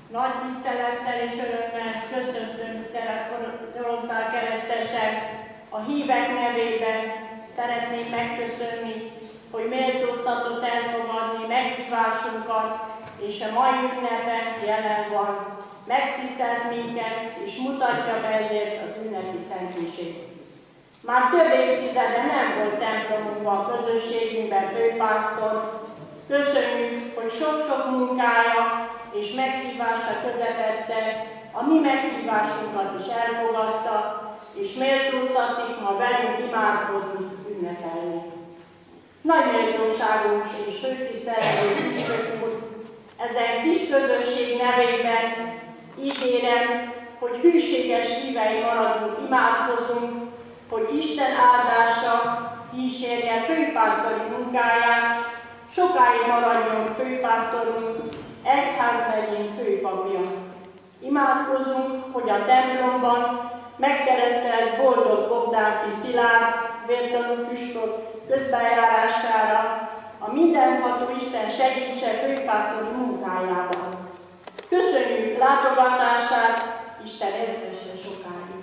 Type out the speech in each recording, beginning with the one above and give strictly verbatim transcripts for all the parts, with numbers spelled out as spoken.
Nagy tisztelettel és örömmel köszöntöm Torontál keresztesek, a hívek nevében szeretném megköszönni, hogy méltóztatott elfogadni meghívásunkat, és a mai ünnepen jelen van. Megtisztelt minket, és mutatja be ezért az ünnepi szentmisét. Már több évtizede nem volt templomunkban, a közösségünkben főpásztor. Köszönjük, hogy sok-sok munkája és meghívása közepette, a mi meghívásunkat is elfogadta, és méltóztatik ma velünk imádkozni, ünnepelni. Nagy méltóságunk és főtisztelő püspök úr, ezen kis közösség nevében ígérem, hogy hűséges hívei maradunk, imádkozunk, hogy Isten áldása kísérje főpásztori munkáját, sokáig maradjon főpásztorunk, egyházmegyénk főpapja. Imádkozunk, hogy a templomban megkeresztelt boldog Bogdánfi Szilárd vértanú püspök közbenjárására a mindenható Isten segítse főpásztor munkájában. Köszönjük látogatását, Isten értesse sokáig.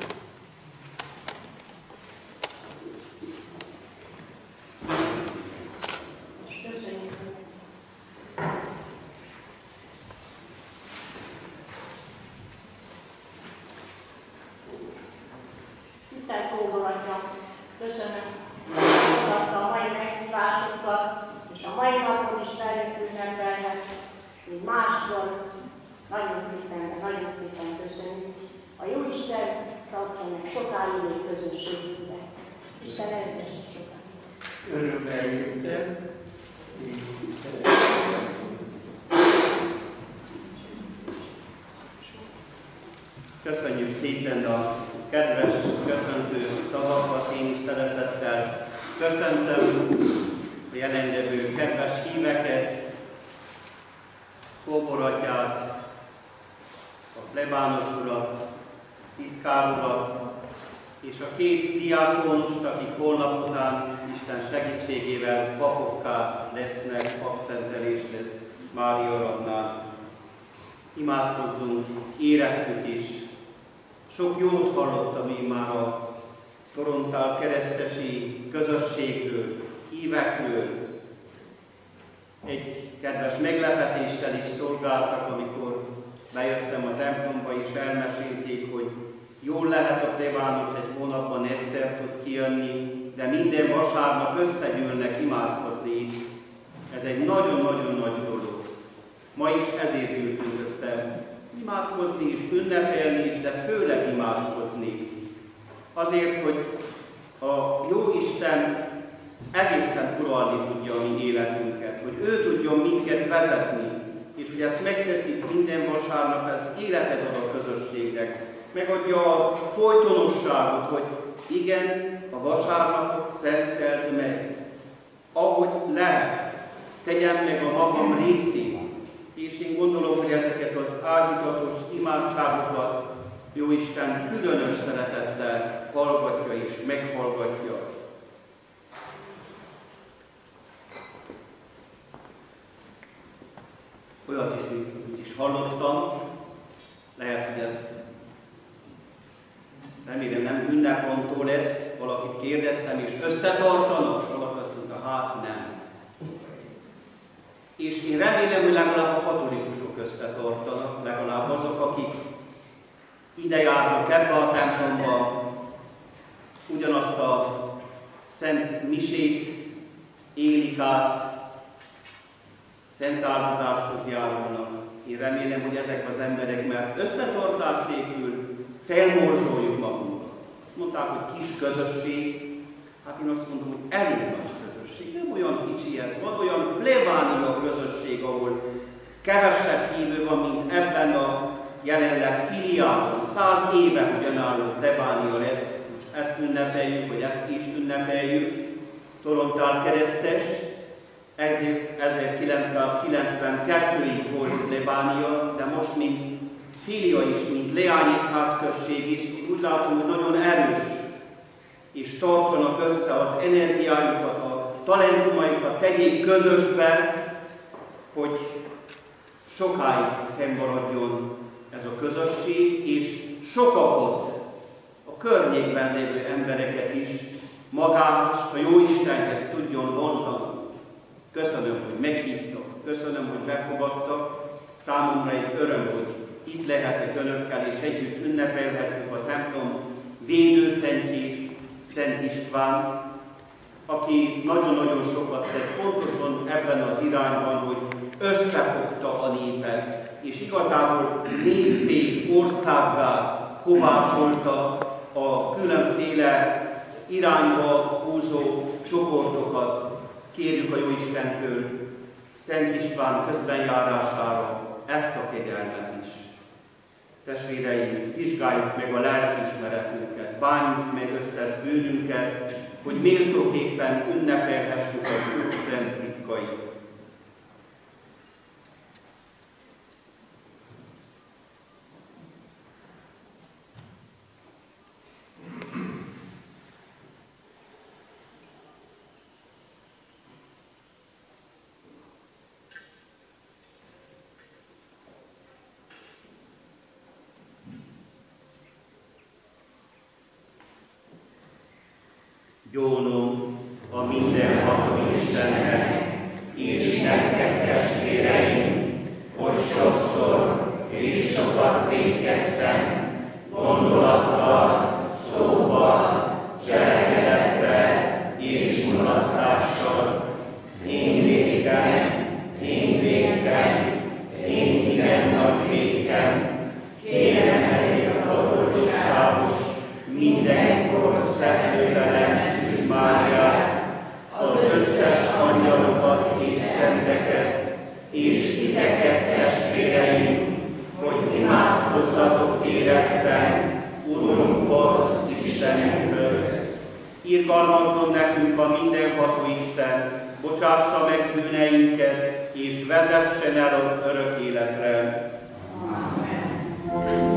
És köszönjük. Tisztelt Kóboratja, köszönöm, hogy a mai meghívásokat, és a mai napon is velünk ünnepelnek, mint máskor. Nagyon szépen, nagyon szépen köszönjük. A Jóisten tartson meg sokáig még közösségünkben. Isten elvesse sokáig. Örömmel jöttem. Köszönjük szépen a kedves, köszöntő szavakat, én is szeretettel köszöntöm a jelenlevő kedves híveket, Kóboratyát, a plebános urat, titkár urat, és a két diákonust, akik holnap után Isten segítségével papokká lesznek, papszentelés lesz Mária Radnál. Imádkozzunk, érettük is. Sok jót hallottam én már a Torontál keresztesi közösségről, hívekről. Egy kedves meglepetéssel is szolgáltak, amikor bejöttem a templomba, és elmesélték, hogy jól lehet a plebános egy hónapban egyszer tud kijönni, de minden vasárnap összegyűlnek imádkozni itt. Ez egy nagyon-nagyon nagy dolog. Ma is ezért ültünk össze. Imádkozni is, ünnepelni is, de főleg imádkozni. Azért, hogy a Jóisten egészen uralni tudja a mi életünket, hogy ő tudjon minket vezetni, és hogy ezt megteszik minden vasárnap, ez életed ad a közösségnek. Megadja a folytonosságot, hogy igen, a vasárnapot szenteld meg, ahogy lehet, tegyen meg a magam részét. És én gondolom, hogy ezeket az áldozatós imádságokat Jóisten különös szeretettel hallgatja és meghallgatja. Olyat is, mint is hallottam, lehet, hogy ez remélem nem ünnepontó lesz, valakit kérdeztem, és összetartanak, és valaki azt mondta, hát nem. És én remélem, hogy legalább a katolikusok összetartanak, legalább azok, akik ide járnak ebbe a templomba, ugyanazt a szent misét élik át, szent áldozáshoz járulnak. Én remélem, hogy ezek az emberek, mert összetartás nélkül felmorzsoljuk magunkat. Azt mondták, hogy kis közösség, hát én azt mondom, hogy elég nagy közösség. Nem olyan kicsi ez, van olyan plebánia közösség, ahol kevesebb hívő van, mint ebben a jelenleg filiában. Száz éve ugyanálló plebánia lett, most ezt ünnepeljük, vagy ezt is ünnepeljük, Torontál keresztes. ezerkilencszázkilencvenkettőig volt plebánia, de most, mint filia is, mint leányegyházközség is, úgy látom, hogy nagyon erős, és tartsanak össze az energiájukat, a talentumaikat tegyék közösbe, hogy sokáig fennmaradjon ez a közösség, és sokakat, a környékben lévő embereket is magához, a Jóistenhez tudjon vonzani. Köszönöm, hogy meghívtak, köszönöm, hogy befogadtak. Számomra egy öröm, hogy itt lehetek önökkel, és együtt ünnepelhetjük a templom védőszentjét, Szent Istvánt, aki nagyon-nagyon sokat tett pontosan ebben az irányban, hogy összefogta a népet, és igazából néppé, országgá kovácsolta a különféle irányba húzó csoportokat. Kérjük a Jóistentől Szent István közbenjárására ezt a kegyelmet is. Testvéreim, vizsgáljuk meg a lelkiismeretünket, bánjuk meg összes bűnünket, hogy méltóképpen ünnepelhessük az Úr szent titkait. Gyónom a mindenható Istennek, és nektek testvéreim, hogy sokszor és sokat vétkeztem, gondolattal, szóval, cselekedettel és mulasztással. Én védkem, én védkem, én igen nagy védkem. Kérem ezért a boldogságos, mindenkor szentlőtelen Szűz Máriát, az összes angyalokat és szenteket, és titeket, testvéreim, hogy imádkozzatok éretten Urunkhoz, Istenünkhöz. Irgalmazzon nekünk a mindenható Isten, bocsássa meg bűneinket, és vezessen el az örök életre. Amen.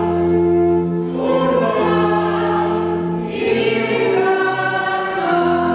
Oh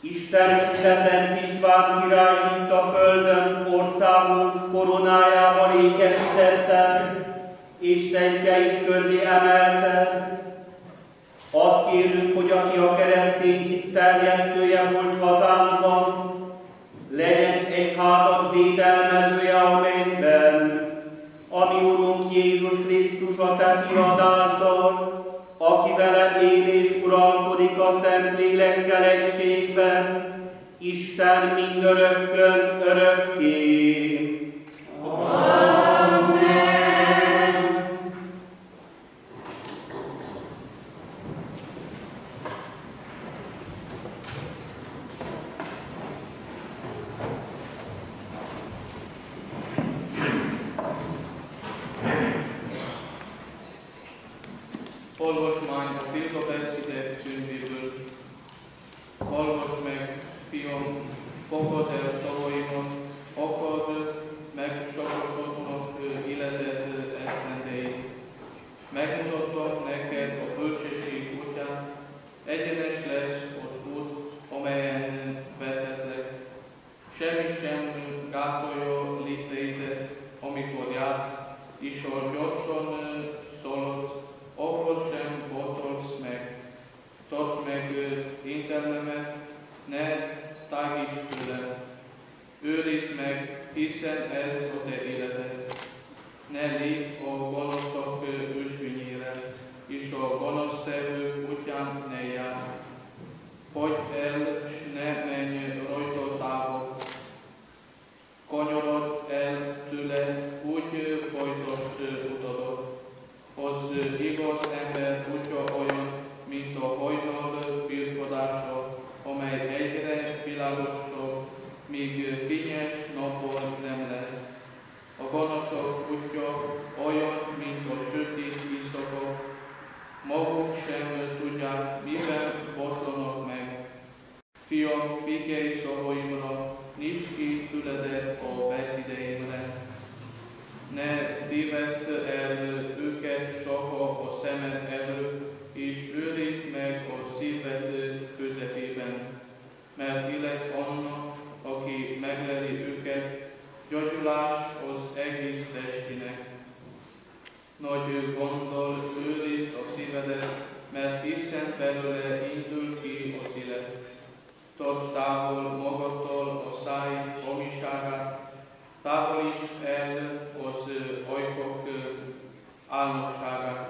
Isten küldte Szent István királyt itt a földön, országunk koronájával ékesítette, és szentjeit közé emelte. Add kérünk, hogy aki a keresztény hit terjesztője volt hazánkban, legyen egyházad védelmezője a mennyben, ami Urunk Jézus Krisztus a Te fiad által, aki veled él és uralkodik a Szent Lélekkel egységben, Isten mindörökkön örökké. Amen. Olvasmány a példabeszédek könyvéből. Hallgass meg, fiam, fogad el szavaimat, akad meg savasodnak életed esztendeit. Megmutatom neked a bölcsesség útját, egyenes lesz az út, amelyen vezetek. Semmi sem gátolja léteidet, amikor jársz, és ha gyorsan szalad, akkor sem botolsz meg. Tartsd meg intellemet, ne tágíts tőlem. Őrizd meg, hiszen ez a te életed. Ne lépj a gonoszak ösvényére, és a gonosztevők útján ne járj. Hagyd el, s ne menj rajta távol. Kanyarodj el tőle, úgy folytasd utadat. Az igaz ember útja olyan, mint a hajnal birkodása, amely egyre világosabb, míg fényes napon nem lesz. A gonoszok útja olyan, mint a sötét éjszaka, maguk sem tudják, miben botlanak meg. Fiam, figyelj szavaimra, nyisd ki füledet a beszédeimre. Ne téveszd el őket soha a szemed előtt, és őrizd meg a szíved közepében, mert élet annak, aki megleli őket, gyógyulás az egész testének. Nagy gonddal őrizd a szívedet, mert hiszen belőle indul ki az élet. Tartsd távol magadtól a száj hamiságát, távolítsd el az ajkok álnokságát.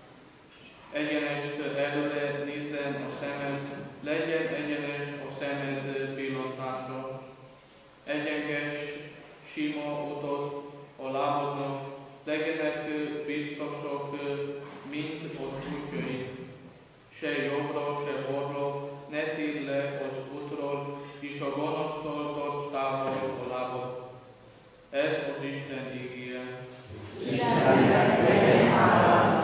Egyenest előre nézzen a szemed, legyen egyenes a szemed pillantása. Egyenes, sima utat a lábadnak, legyenek biztosak, mint az útjaid. Se jobbra, se balra, ne térj le az útról, és a gonosztól tartsd távol a lábad. Ez az Isten ígéje. Istennek legyen hála.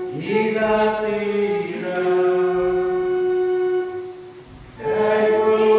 Thank you.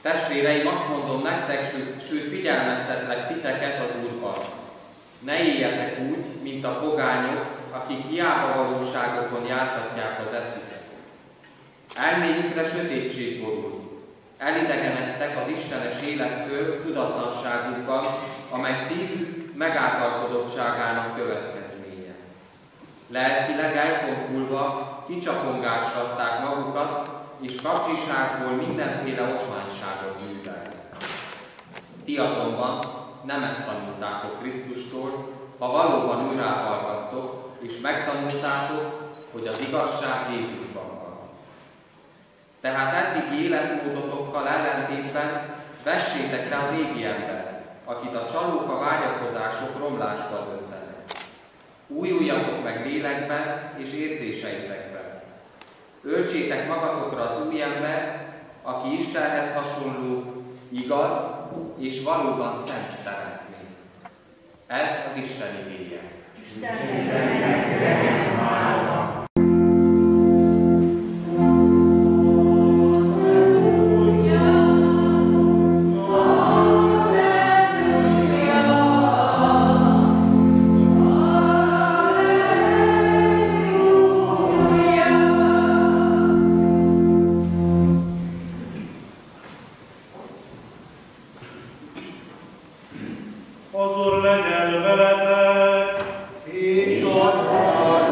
Testvéreim, azt mondom nektek, sőt, sőt figyelmeztetlek titeket az Úrban. Ne éljetek úgy, mint a pogányok, akik hiába valóságokon jártatják az eszüket. Elméjükre sötétség borul. Elidegenedtek az istenes élettől tudatlanságukkal, amely szívük megáltalkodottságának következménye. Lelkileg eltompulva kicsapongásra adták magukat, és kapcsiságból mindenféle ocsmányságot művelnek. Ti azonban nem ezt tanultátok Krisztustól, ha valóban őrá hallgattok, és megtanultátok, hogy az igazság Jézusban van. Tehát eddigi életmódotokkal ellentétben vessétek rá a régi embert, akit a csalók a vágyakozások romlásba döntenek. Újuljatok meg lélekben és érzéseitekben. Öltsétek magatokra az új ember, aki Istenhez hasonló, igaz és valóban szent teremtmény. Ez az Isten igéje. Az Úr legyen veletek, és a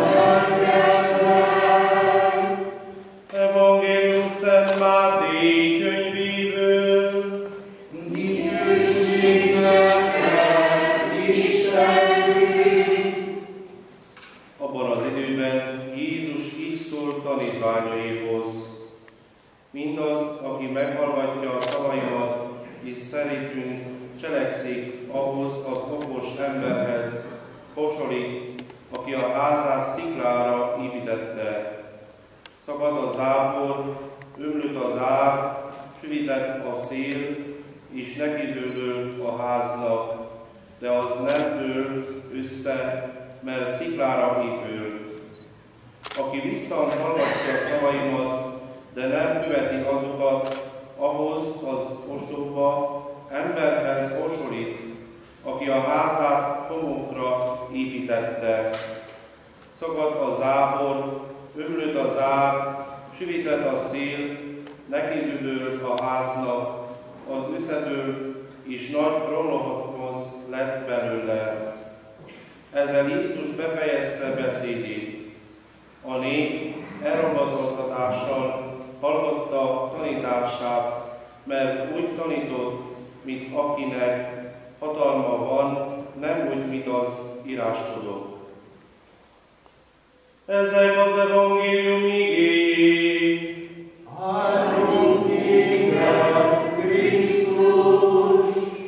lelketek. Evangélium Szent Máté könyvéből. Dicsőség neked, Istenünk! Abban az időben Jézus így szólt tanítványaihoz: mindaz, aki meghallgatja a szavaimat, és szerintünk cselekszik, ahhoz az okos emberhez hasonlít, aki a házát sziklára építette. Szakadt a zápor, ömlött az ár, süvített a szél, és nekidődött a háznak, de az nem dőlt össze, mert sziklára épült. Aki viszont hallgatja a szavaimat, de nem követi azokat, ahhoz az ostoba emberhez hasonlít, aki a házát homokra építette. Szakadt a zápor, ömlött az ár, süvített a szél, nekidődött a háznak, az összedőlt, és nagy romlokhoz lett belőle. Ezzel Jézus befejezte beszédét. A nép elragadtatással hallgatta tanítását, mert úgy tanított, mint akinek hatalma van, nem úgy, mint az írástudók. Ezek az evangélium igéi. Áldunk téged, Krisztus!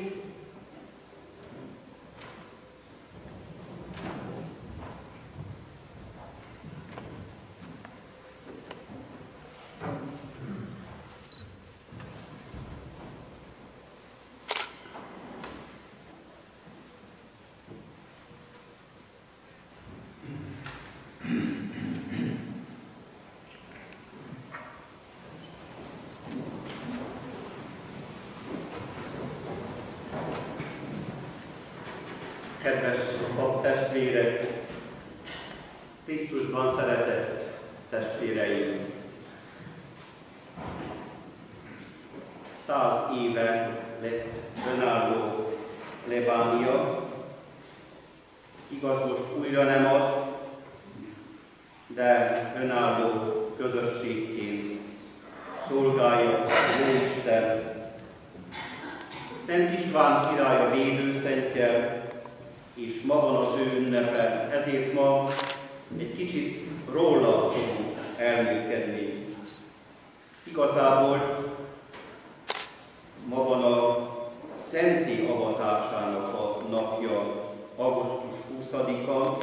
Kedves testvérek, Krisztusban szeretett testvéreim! Száz éve lett önálló plébánia. Igaz, most újra nem az, de önálló közösségként szolgálja a Jóisten. Szent István király a védőszentje, és ma van az ő ünnepe, ezért ma egy kicsit róla fogunk elmélkedni. Igazából ma van a szenté avatásának a napja, augusztus huszadika,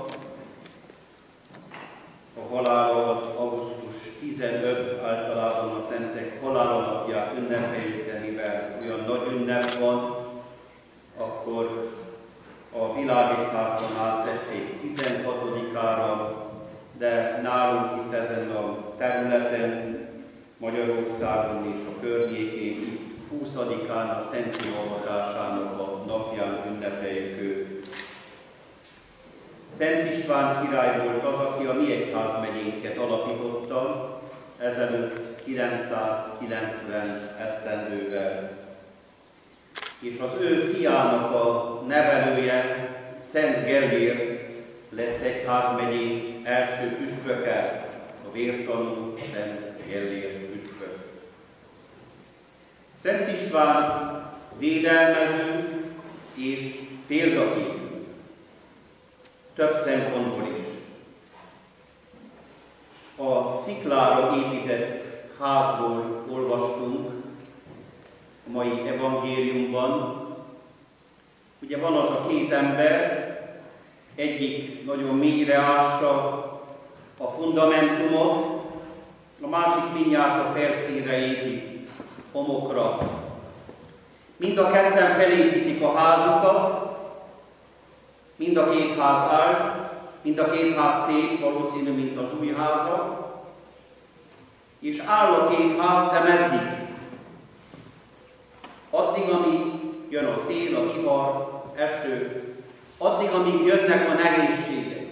a halála az augusztus tizenötödike, általában a szentek halálnapját ünnepeljük, de mivel olyan nagy ünnep van, akkor a világegyházban áttették tizenhatodikára, de nálunk itt ezen a területen, Magyarországon és a környékén itt huszadikán a Szent Kivalvatásának a napján ünnepeljük őt. Szent István király volt az, aki a mi egyházmegyénket alapította ezelőtt kilencszázkilencven esztendővel. És az ő fiának a nevelője, Szent Gellért lett egyházmegyénk első püspöke, a vértanú Szent Gellért püspök. Szent István védelmező és példaképű, több szempontból is. A sziklára épített házról olvastunk a mai evangéliumban. Ugye van az a két ember, egyik nagyon mélyre ássa a fundamentumot, a másik mindjárt a felszínre épít, homokra. Mind a ketten felépítik a házukat, mind a két ház áll, mind a két ház szép, valószínű, mint az új háza, és áll a két ház, de meddig? Addig, amíg jön a szél, a vihar, eső, addig, amíg jönnek a nehézségek.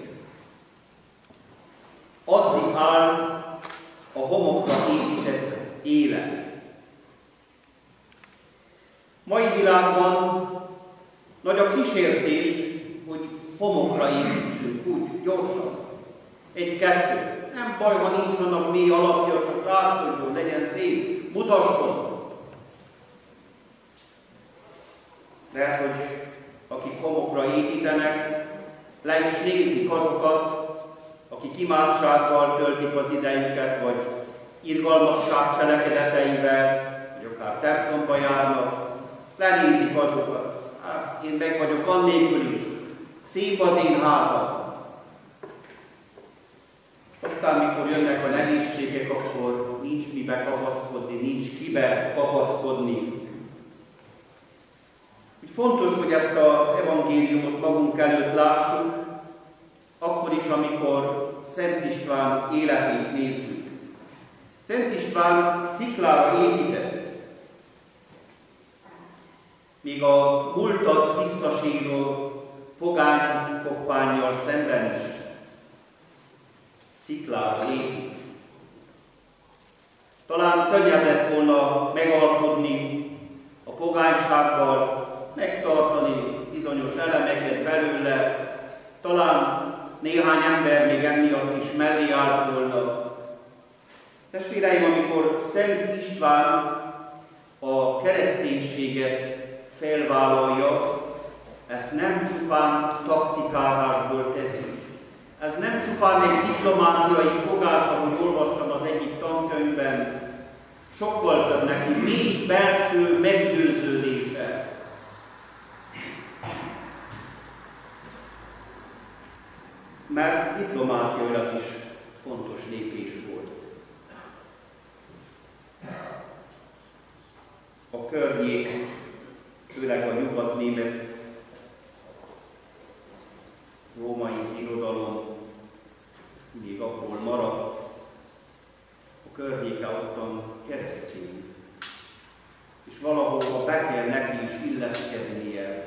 Addig áll a homokra épített élet. Mai világban nagy a kísértés, hogy homokra építsünk úgy, gyorsan. Egy-kettő. Nem baj, ha nincs annak mély alapja, csak látszódjon, legyen szép, mutasson. Lehet, hogy akik homokra építenek, le is nézik azokat, akik imádsággal töltik az idejüket, vagy irgalmasság cselekedeteivel, vagy akár templomba járnak, lenézik azokat. Hát, én meg vagyok annélkül is. Szép az én házam. Aztán, mikor jönnek a nehézségek, akkor nincs mibe kapaszkodni, nincs kibe kapaszkodni. Úgy fontos, hogy ezt az evangéliumot magunk előtt lássuk, akkor is, amikor Szent István életét nézzük. Szent István sziklára épített, míg a múltat visszasíró pogány koppánnyal szemben is sziklára épít. Talán könnyebb lett volna megalkudni a pogánysággal, megtartani bizonyos elemeket belőle, talán néhány ember még emiatt is mellé állt volna. Testvéreim, amikor Szent István a kereszténységet felvállalja, ezt nem csupán taktikázásból teszi. Ez nem csupán egy diplomáciai fogás, ahogy olvastam az egyik tankönyvben, sokkal több neki, mély belső meggyőződése. Mert diplomáciailag is fontos lépés volt. A környék, főleg a nyugatnémet római irodalom még abból maradt, a környéke ottan keresztény, és valahol be kell neki is illeszkednie.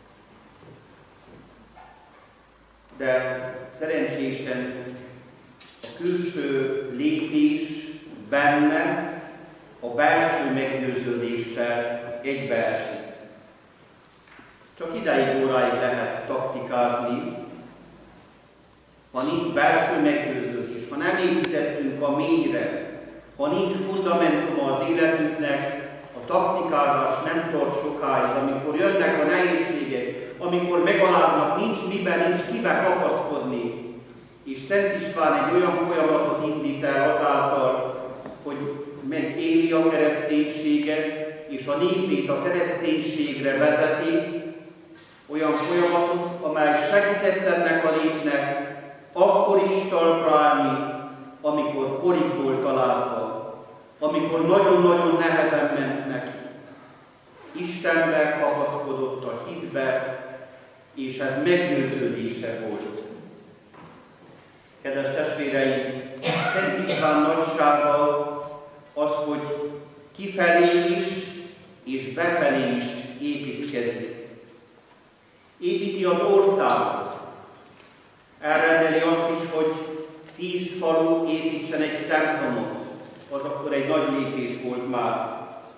De szerencsésen a külső lépés benne a belső meggyőződéssel egybeesik. Csak ideig, óráig lehet taktikázni, ha nincs belső meggyőződés, ha nem építettünk a mélyre, ha nincs fundamentuma az életünknek, a taktikázás nem tart sokáig, amikor jönnek a nehézségek, amikor megaláznak, nincs miben, nincs kibe kapaszkodni. És Szent István egy olyan folyamatot indít el azáltal, hogy megéli a kereszténységet, és a népét a kereszténységre vezeti, olyan folyamatot, amely segített ennek a népnek akkor is talpra állni, amikor porig volt alázva, amikor nagyon-nagyon nehezen ment neki. Istenbe kapaszkodott a hitbe, és ez meggyőződése volt. Kedves testvéreim, Szent István nagysága az, hogy kifelé is és befelé is építkezik. Építi az országot. Elrendeli azt is, hogy tíz falu építsen egy templomot. Az akkor egy nagy lépés volt már.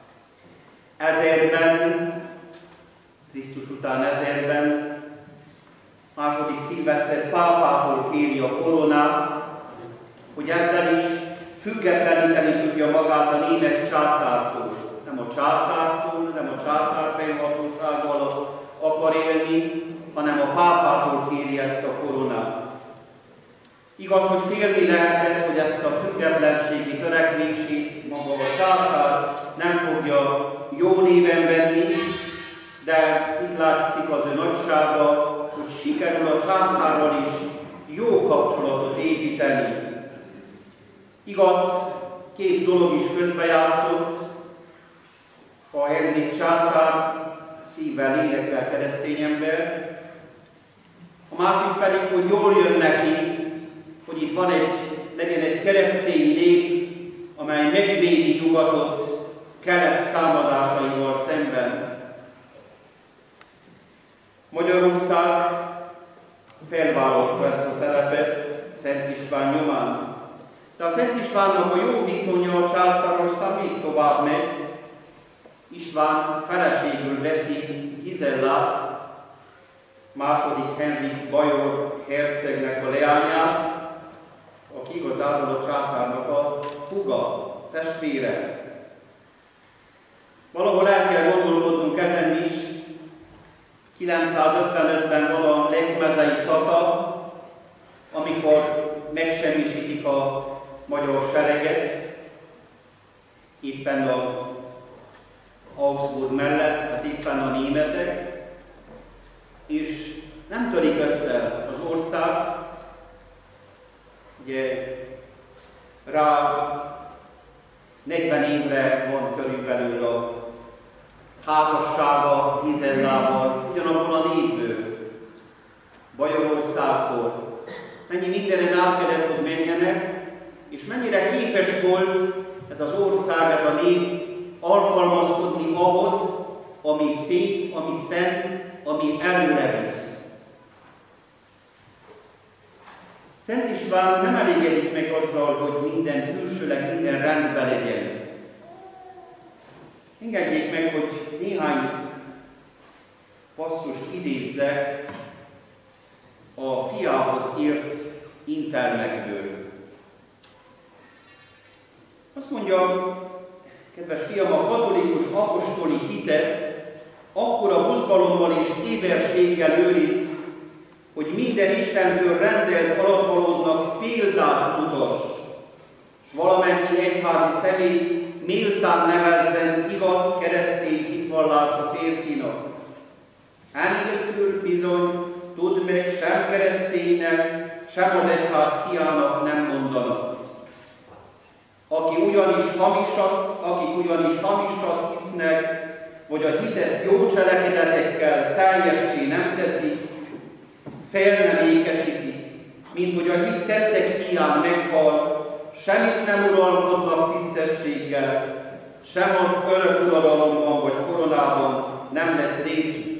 Ezerben, Krisztus után ezerben, második szilveszter pápától kéri a koronát, hogy ezzel is függetleníteni tudja magát a német császártól. Nem a császártól, nem a császár fennhatósággal akar élni, hanem a pápától kéri ezt a koronát. Igaz, hogy félni lehetett, hogy ezt a függetlenségi törekvését maga a császár nem fogja jó néven venni, de itt látszik az ő nagysága, hogy sikerül a császárral is jó kapcsolatot építeni. Igaz, két dolog is közbejátszott. A Henrik császár szívvel, lélekkel keresztény ember, a másik pedig, hogy jól jön neki, hogy itt van egy, legyen egy keresztény nép, amely megvédi nyugatot kelet támadásaival szemben. Magyarország felvállalta ezt a szerepet Szent István nyomán. De a Szent Istvánnak a jó viszonya a császárral aztán még tovább megy. István feleségül veszi Gizellát, második Henrik bajor hercegnek a leányát, aki igazából a császárnak a húga, testvére. Valahol el kell gondolkodnunk ezen is. kilencszázötvenötben van a Lechmezei csata, amikor megsemmisítik a magyar sereget, éppen a Augsburg mellett, hát éppen a németek, és nem törik össze az ország. Ugye rá negyven évre van körülbelül a házassága Gizellával, ugyanabból a népből, Bajorországból. Mennyi mindenen át kellett, hogy menjenek, és mennyire képes volt ez az ország, ez a nép alkalmazkodni ahhoz, ami szép, ami szent, ami előre visz. Szent István nem elégedik meg azzal, hogy minden külsőleg, minden rendben legyen. Engedjék meg, hogy néhány passzust idézzek a fiához írt intermekből. Azt mondja, kedves fiam, a katolikus apostoli hitet akkora buzgalommal és éberséggel őriz, hogy minden Istentől rendelt alatvalódnak példát mutass, és valamennyi egyházi személy méltán nevezzen igaz keresztény hitvallású férfinak. Enélkül bizony, tudd meg, sem kereszténynek, sem az egyház fiának nem mondanak. Aki ugyanis hamisak, akik ugyanis hamisat hisznek, vagy a hitet jó cselekedetekkel teljessé nem teszik, fel nem ékesítik, mint hogy a hit tettek hiány meghal, semmit nem uralkodnak tisztességgel, sem az örök uralomban vagy koronában nem lesz részük.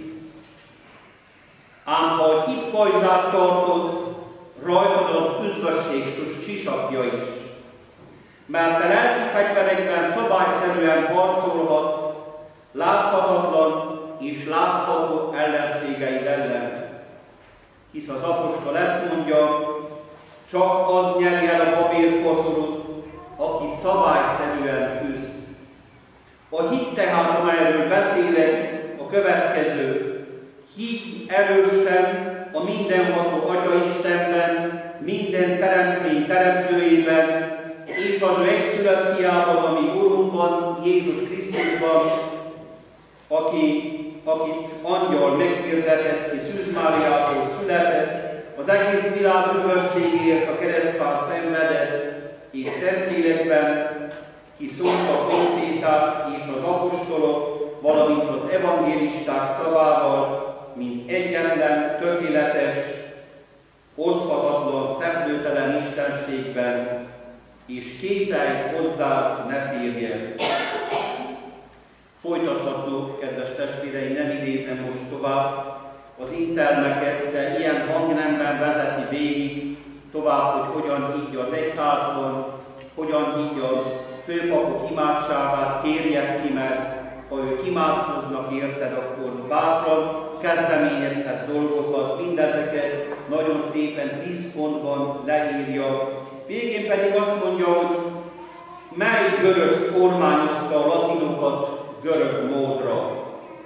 Ám ha a hit pajzsát tartod, rajtad az üdvösség sisakja is. Mert te lelki fegyverekben szabályszerűen harcolhatsz, láthatatlan és látható ellenségeid ellen. Hisz az apostol ezt mondja, csak az nyeri el a babérkoszorút, aki szabályszerűen küzd. A hit tehát, amelyről beszélek, a következő. Higgy erősen a mindenható Atya Istenben, minden teremtmény teremtőjében, és az ő egyszülött fiában, ami Urunkban, Jézus Krisztusban, aki, akit angyal meghirdetett, ki Szűz Máriától született, az egész világ üdvösségért a keresztfán szenvedett, és Szentlélekben, ki szólt a proféták és az apostolok, valamint az evangélisták szavával, mint egyetlen, tökéletes, oszthatatlan, szemlőtelen istenségben, és kételj hozzá ne férjen. Folytatható, kedves testvéreim, nem idézem most tovább az intelmeket, de ilyen hangnemben vezeti végig tovább, hogy hogyan higgy az egyházban, hogyan higgy a főpapok imádságát, kérjed ki, mert ha ők imádkoznak érted, akkor bátran kezdeményezhet dolgokat, mindezeket nagyon szépen tíz pontban leírja. Végén pedig azt mondja, hogy mely görög kormányozta a latinokat görög módra,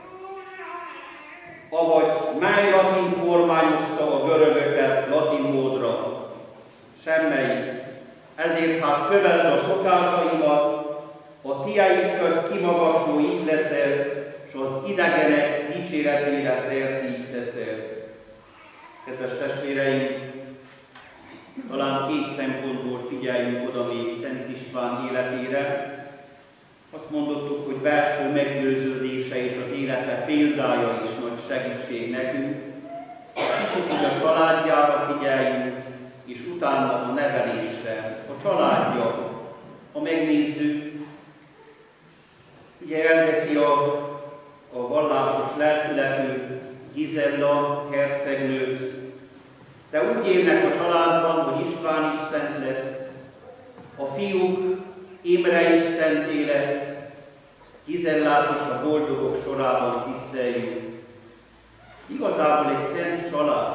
avagy mely latin kormányozta a görögöket latin módra. Semmelyik. Ezért hát köveld a szokásaimat, a tiéd közt kimagasló így leszel, s az idegenek dicséretére szert így teszel. Kedves testvéreim, talán két szempontból figyeljünk oda még Szent István életére. Azt mondottuk, hogy belső meggyőződése és az élete példája is nagy segítség nekünk. Kicsit így a családjára figyeljünk, és utána a nevelésre. A családja, ha megnézzük, ugye elveszi a, a vallásos lelkületű Gizella hercegnőt, de úgy élnek a családban, hogy István is szent lesz, a fiúk Imre is szenté lesz, Gizellát is a boldogok sorában tiszteljük. Igazából egy szent család.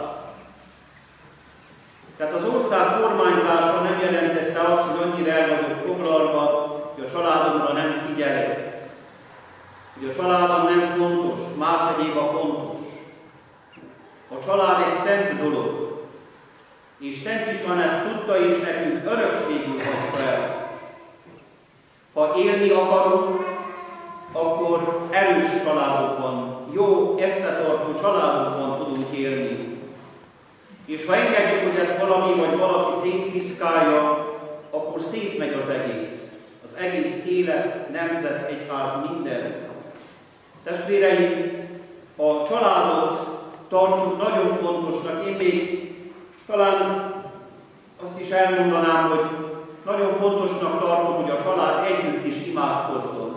Tehát az ország kormányzása nem jelentette azt, hogy annyira el vagyok foglalva, hogy a családomra nem figyelek, hogy a családom nem fontos, más egyéb a fontos. A család egy szent dolog, és Szent István ezt tudta, és nekünk örökségünk hagyta ezt. Ha élni akarunk, akkor erős családokban, jó, összetartó családokban tudunk élni. És ha engedjük, hogy ezt valami vagy valaki szétpiszkálja, akkor szétmegy az egész. Az egész élet, nemzet, egyház, minden. Testvéreim, a családot tartsuk nagyon fontosnak. Én még talán azt is elmondanám, hogy nagyon fontosnak tartom, hogy a család együtt is imádkozzon.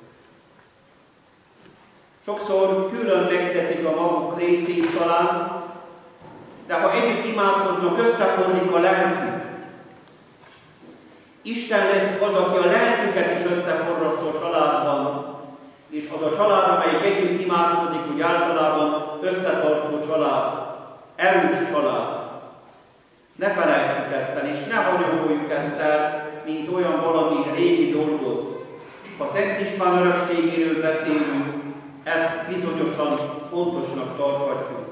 Sokszor külön megteszik a maguk részét talán, de ha együtt imádkoznak, összefornik a lelkük. Isten lesz az, aki a lelküket is összeforrasztó a családban, és az a család, amelyik együtt imádkozik, úgy általában összetartó család, erős család. Ne felejtsük ezt el, és ne hagyomoljuk ezt el, mint olyan valami régi dolgot. Ha Szent István örökségéről beszélünk, ezt bizonyosan fontosnak tarthatjuk.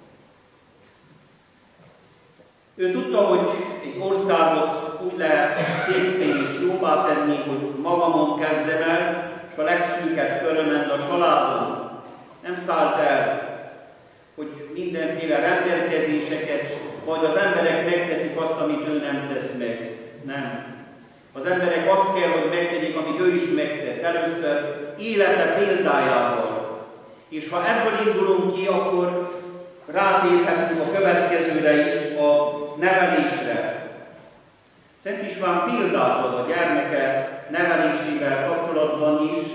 Ő tudta, hogy egy országot úgy lehet szépé és jóvá tenni, hogy magamon kezdem el, és a legszűkebb körömen a családon. Nem szállt el, hogy mindenféle rendelkezéseket, majd az emberek megteszik azt, amit ő nem tesz meg. Nem. Az emberek azt kell, hogy megtegyék, amit ő is megtett. Először élete példájával. És ha ebből indulunk ki, akkor rátérhetünk a következőre is, a nevelésre. Szent István példát ad a gyermeke nevelésével kapcsolatban is.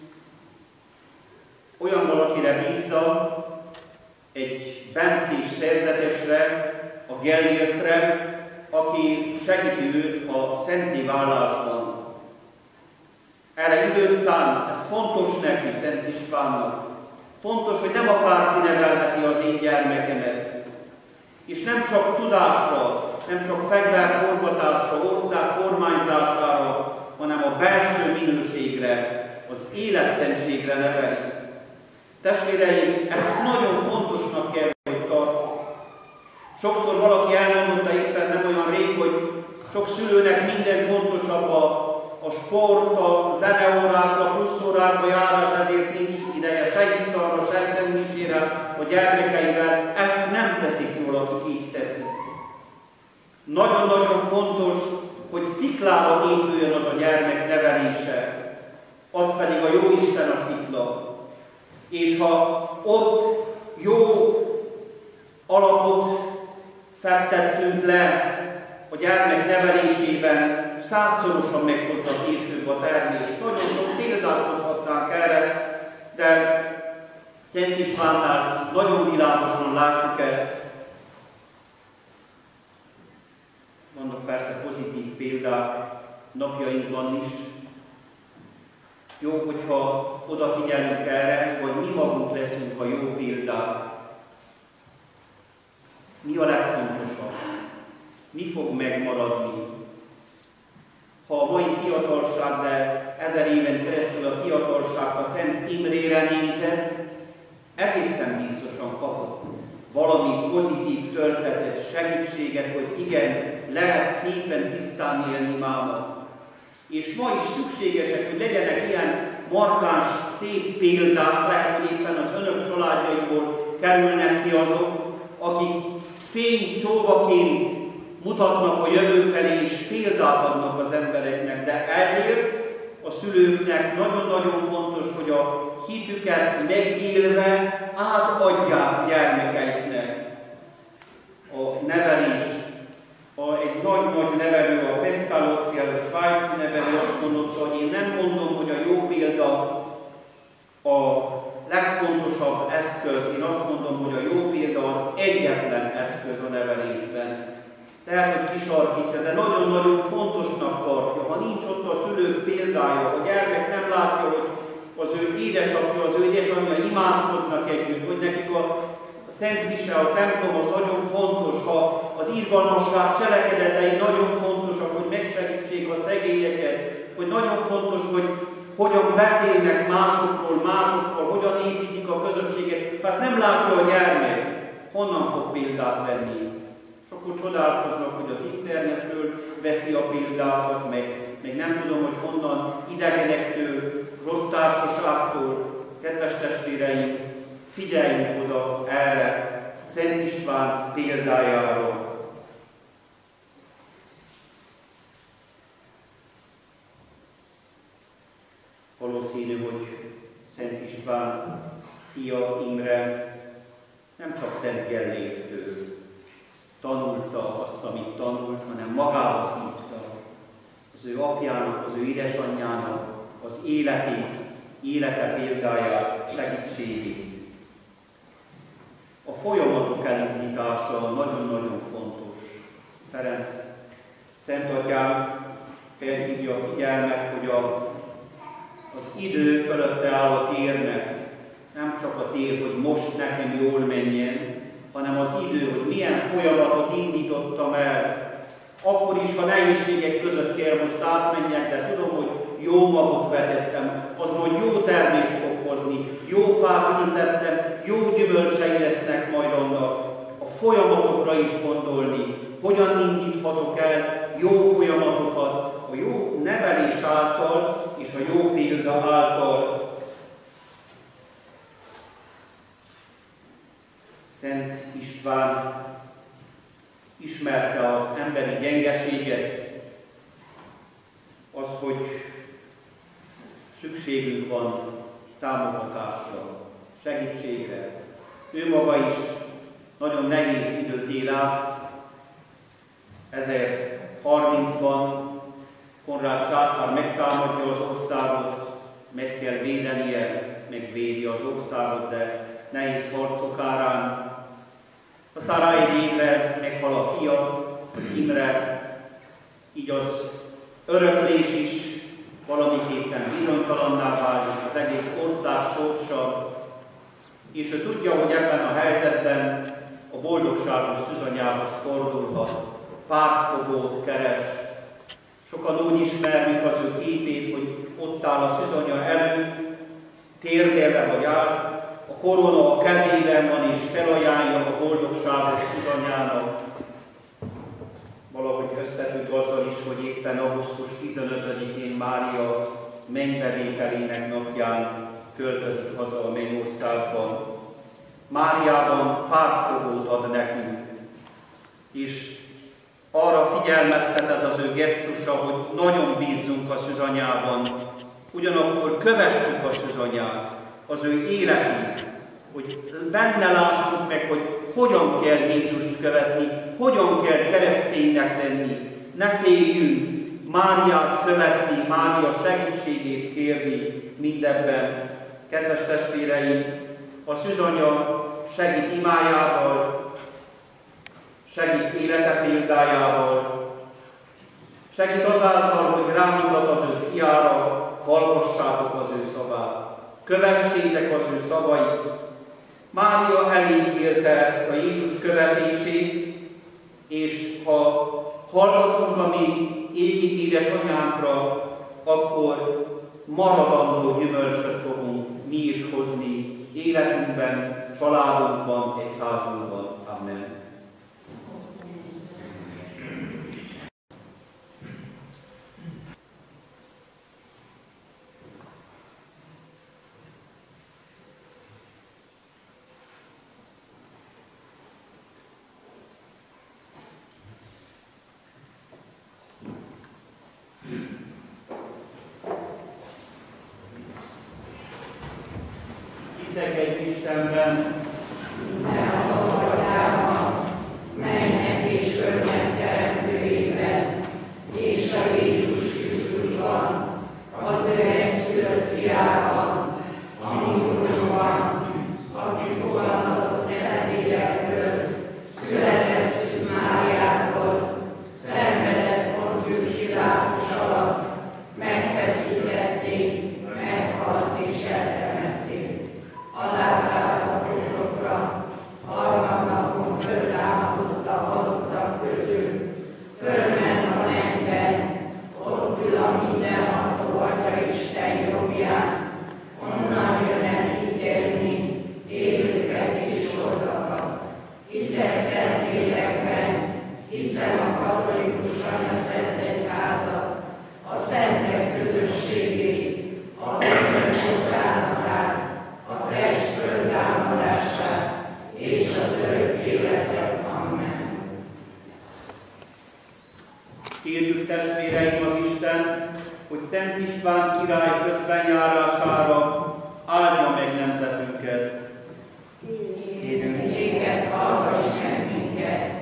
Olyan valakire bízza, egy bencés szerzetesre, a Gellértre, aki segíti őt a szenté válásban. Erre időt szán, ez fontos neki, Szent Istvánnak. Fontos, hogy nem akárki nevelheti az én gyermekemet. És nem csak tudásra, nem csak fegyverforgatásra, ország kormányzására, hanem a belső minőségre, az életszentségre neveli. Testvéreim, ezt nagyon fontosnak kell, hogy tartsuk. Sokszor valaki elmondotta éppen nem olyan rég, hogy sok szülőnek minden fontosabb a, a sport, a zeneórákra, a pluszórákra járás, ezért nincs ideje se ittalra, se szentmisére a gyermekeivel. Ezt nem teszik jól, akik így teszik. Nagyon-nagyon fontos, hogy sziklára épüljön az a gyermek nevelése, az pedig a Jóisten a szikla. És ha ott jó alapot fektettünk le a gyermek nevelésében, százszorosan meghozza később a termést. Nagyon sok példát hozhatnánk hivatkoznánk erre, de Szent Istvánnál nagyon világosan látjuk ezt. Vannak persze pozitív példák napjainkban is. Jó, hogyha odafigyelünk erre, hogy mi magunk leszünk a jó példák. Mi a legfontosabb? Mi fog megmaradni? Ha a mai fiatalság, de ezer éven keresztül a fiatalság a Szent Imrére nézett, egészen biztosan kapott valami pozitív töltetet, segítséget, hogy igen, lehet szépen tisztán élni máma. És ma is szükségesek, hogy legyenek ilyen markáns, szép példák, lehet, hogy éppen az önök családjaiból kerülnek ki azok, akik fénycsóvaként mutatnak a jövő felé, és példát adnak az embereknek, de ezért a szülőknek nagyon-nagyon fontos, hogy a hitüket megélve átadják gyermekeiknek. A nevelés, a, egy nagy-nagy nevelő, a Pestalozzi, a svájci nevelő azt mondotta, hogy én nem mondom, hogy a jó példa a legfontosabb eszköz, én azt mondom, hogy a jó példa az egyetlen eszköz a nevelésben. Tehát, hogy kisarkítja, de nagyon-nagyon fontosnak tartja. Ha nincs ott a szülők példája, a gyermek nem látja, hogy az ő édesapja, az ő édesanyja imádkoznak együtt, hogy nekik a Szent Mise, a templom az nagyon fontos, ha az irgalmasság cselekedetei nagyon fontosak, hogy megsegítsék a szegényeket, hogy nagyon fontos, hogy hogyan beszélnek másokról, másokról, hogyan építik a közösséget. Ha ezt nem látja a gyermek, honnan fog példát venni? És akkor csodálkoznak, hogy az internetről veszi a példákat, meg, meg nem tudom, hogy honnan, idegenektől, rossz társaságtól. Kedves testvéreim, figyeljünk oda erre, Szent István példájára. Valószínű, hogy Szent István fia Imre nem csak Szent Gellévtől tanulta azt, amit tanult, hanem magához hívta az ő apjának, az ő édesanyjának az életét, élete példáját, segítségét. A folyamatok elindítása nagyon-nagyon fontos. Ferenc Szent Atyánk felhívja a figyelmet, hogy a, az idő fölötte áll a térnek, nem csak a tér, hogy most nekem jól menjen, hanem az idő, hogy milyen folyamatot indítottam el. Akkor is, ha nehézségek között kell most átmenjek, de tudom, hogy jó magot vetettem, az majd jó termést fog hozni, jó fát ültettem, jó gyümölcsei lesznek majd annak. A folyamatokra is gondolni, hogyan indíthatok el jó folyamatokat a jó nevelés által és a jó példa által. Szent István ismerte az emberi gyengeséget, az, hogy szükségünk van támogatásra, segítségre. Ő maga is nagyon nehéz időt él át. ezerharmincban Konrád császár megtámadja az országot, meg kell védenie, megvédi az országot, de nehéz harcok árán. Aztán rá egy évre meghal a fia, az Imre, így az öröklés is valamiképpen bizonytalanná válik, az egész ország sorsa, és ő tudja, hogy ebben a helyzetben a boldogságos szűzanyához fordulhat, pártfogót keres. Sokan úgy ismerjük az ő képét, hogy ott áll a szűzanya előtt, térdelve vagy áll, a korona a kezében van, és felajánlja a boldogságos szűzanyának. Valahogy összefügg azzal is, hogy éppen augusztus tizenötödikén Mária mennybevételének napján költözik haza a mennyországban. Máriában pártfogót ad nekünk, és arra figyelmeztetett az ő gesztusa, hogy nagyon bízzunk a szűzanyában, ugyanakkor kövessük a szűzanyát, az ő életét, hogy benne lássuk meg, hogy hogyan kell Jézust követni, hogyan kell kereszténynek lenni. Ne féljünk, Máriát követni, Mária segítségét kérni mindebben. Kedves testvéreim, a szűzanya segít imájával, segít élete példájával, segít azáltal, hogy rámutat az ő fiára, hallgassátok az ő szavát, kövessétek az ő szavait. Mária elég élte ezt a Jézus követését, és ha hallgatunk a mi égi édesanyánkra, akkor maradandó gyümölcsöt fogunk mi is hozni életünkben, családunkban, egyházunkban. Amen. Hiszek egy Istenben, mennek és földnek teremtőjében, és a Jézus Krisztusban, az ő egyszülött fiában, a mi Urunkban, aki fogantatott Szentélyektől, született Szűz Máriától, szenvedett Poncius Pilátus alatt, megfeszítették, meghalt és eltemették. Alászállt a poklokra, harmadnapon föltámadott a halottak közül, fölment a mennybe, ott ül a mindenható Atya Isten jobbján, onnan jön el ítélni élőket és holtakat. Hiszek Szentlélekben, hiszem a katolikus anyaszentegyházat, a szentek közösségét, a bűnök bocsánatát, a test föltámadását és az örök életet. Amen. kérjük testvéreim az Isten, hogy Szent István király közbenjárására áldja meg nemzetünket. Kérünk téged, hallgass meg minket.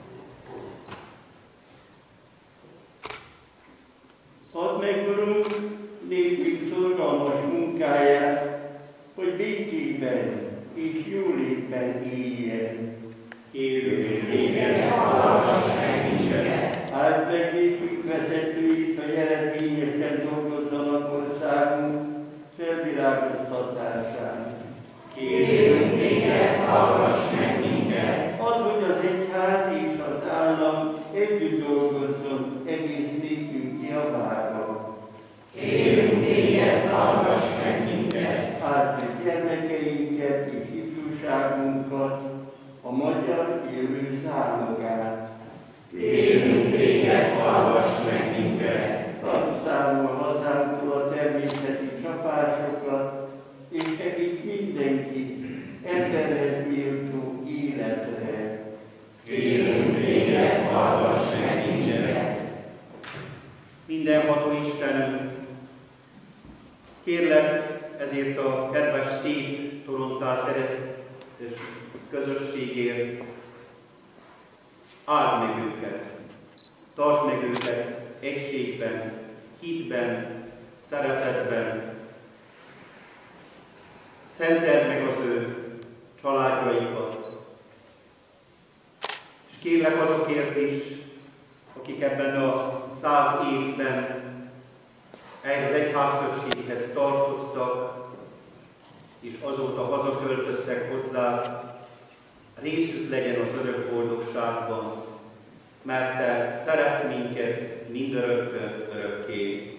Add meg, Urunk, népünk szorgalmas munkáját, hogy békében és jólétben éljen. Kérünk Téged, hallgass meg minket. Áld meg népünk vezetőit, hogy eredményesen dolgozzanak országunk felvirágoztatásán. Kérünk téged, hallgass meg minket. Add, hogy az egyház és az állam együtt dolgozzon egész népünk javára. Kérünk téged, hallgass meg minket. Áld meg gyermekeinket és ifjúságunkat, a magyar jövő zálogát. Kérünk téged, hallgass meg minket. Tartsd számol hazánktól a természeti csapásokat, és segíts mindenkit emberhez méltó életre. Kérünk téged, hallgass meg minket. Mindenható Istenünk, kérlek ezért a kedves szép Torontál keresztes közösségért, áld meg őket, tartsd meg őket egységben, hitben, szeretetben, szenteld meg az ő családjaikat, és kérlek azokért is, akik ebben a száz évben az egyházközséghez tartoztak, és azóta hazaköltöztek hozzá, részük legyen az örök boldogságban, mert Te szeretsz minket mindörökkön örökké.